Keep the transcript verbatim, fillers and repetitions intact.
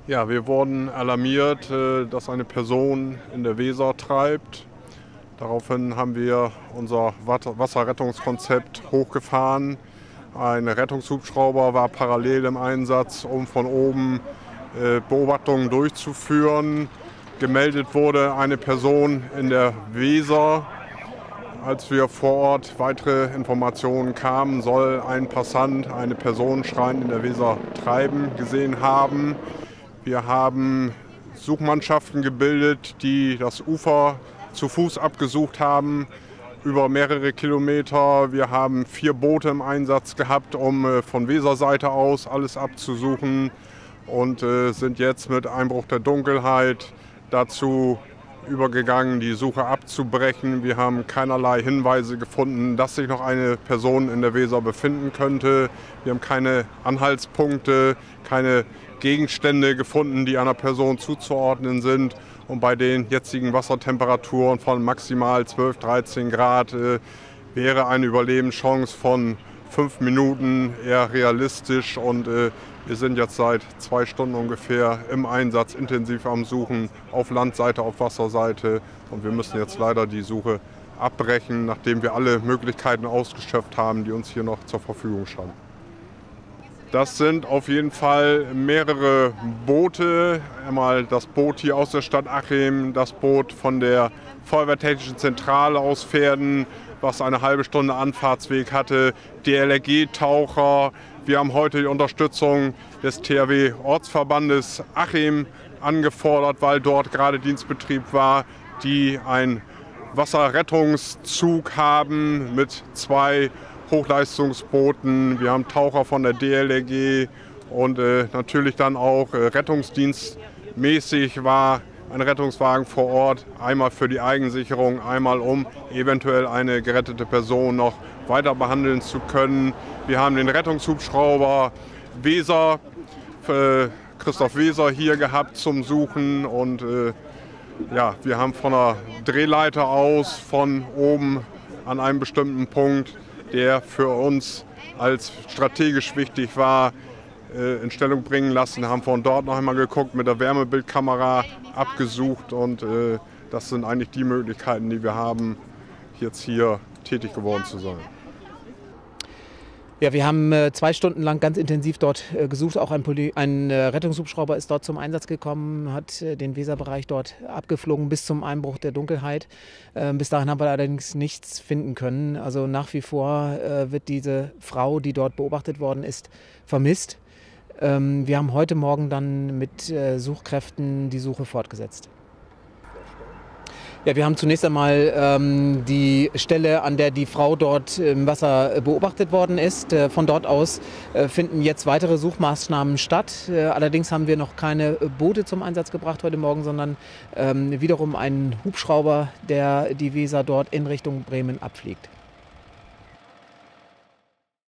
Ja, wir wurden alarmiert, äh, dass eine Person in der Weser treibt. Daraufhin haben wir unser Wasserrettungskonzept hochgefahren. Ein Rettungshubschrauber war parallel im Einsatz, um von oben äh, Beobachtungen durchzuführen. Gemeldet wurde eine Person in der Weser. Als wir vor Ort weitere Informationen kamen, soll ein Passant eine Person schreiend in der Weser treiben gesehen haben. Wir haben Suchmannschaften gebildet, die das Ufer zu Fuß abgesucht haben, über mehrere Kilometer. Wir haben vier Boote im Einsatz gehabt, um von Weserseite aus alles abzusuchen und äh, sind jetzt mit Einbruch der Dunkelheit dazu übergegangen, die Suche abzubrechen. Wir haben keinerlei Hinweise gefunden, dass sich noch eine Person in der Weser befinden könnte. Wir haben keine Anhaltspunkte, keine Gegenstände gefunden, die einer Person zuzuordnen sind. Und bei den jetzigen Wassertemperaturen von maximal zwölf, dreizehn Grad äh, wäre eine Überlebenschance von fünf Minuten eher realistisch. Und äh, wir sind jetzt seit zwei Stunden ungefähr im Einsatz, intensiv am Suchen, auf Landseite, auf Wasserseite. Und wir müssen jetzt leider die Suche abbrechen, nachdem wir alle Möglichkeiten ausgeschöpft haben, die uns hier noch zur Verfügung standen. Das sind auf jeden Fall mehrere Boote. Einmal das Boot hier aus der Stadt Achim, das Boot von der Feuerwehrtechnischen Zentrale aus Verden, was eine halbe Stunde Anfahrtsweg hatte, D L R G-Taucher. Wir haben heute die Unterstützung des T H W-Ortsverbandes Achim angefordert, weil dort gerade Dienstbetrieb war, die einen Wasserrettungszug haben mit zwei Hochleistungsbooten. Wir haben Taucher von der D L R G und äh, natürlich dann auch äh, rettungsdienstmäßig war ein Rettungswagen vor Ort, einmal für die Eigensicherung, einmal um eventuell eine gerettete Person noch weiter behandeln zu können. Wir haben den Rettungshubschrauber Weser, äh, Christoph Weser hier gehabt zum Suchen und äh, ja, wir haben von der Drehleiter aus von oben an einem bestimmten Punkt, der für uns als strategisch wichtig war, in Stellung bringen lassen, haben von dort noch einmal geguckt, mit der Wärmebildkamera abgesucht und äh, das sind eigentlich die Möglichkeiten, die wir haben, jetzt hier tätig geworden zu sein. Ja, wir haben äh, zwei Stunden lang ganz intensiv dort äh, gesucht. Auch ein, Poli ein äh, Rettungshubschrauber ist dort zum Einsatz gekommen, hat äh, den Weserbereich dort abgeflogen bis zum Einbruch der Dunkelheit. Äh, bis dahin haben wir allerdings nichts finden können. Also nach wie vor äh, wird diese Frau, die dort beobachtet worden ist, vermisst. Ähm, wir haben heute Morgen dann mit äh, Suchkräften die Suche fortgesetzt. Ja, wir haben zunächst einmal ähm, die Stelle, an der die Frau dort im Wasser beobachtet worden ist. Äh, von dort aus äh, finden jetzt weitere Suchmaßnahmen statt. Äh, allerdings haben wir noch keine Boote zum Einsatz gebracht heute Morgen, sondern ähm, wiederum einen Hubschrauber, der die Weser dort in Richtung Bremen abfliegt.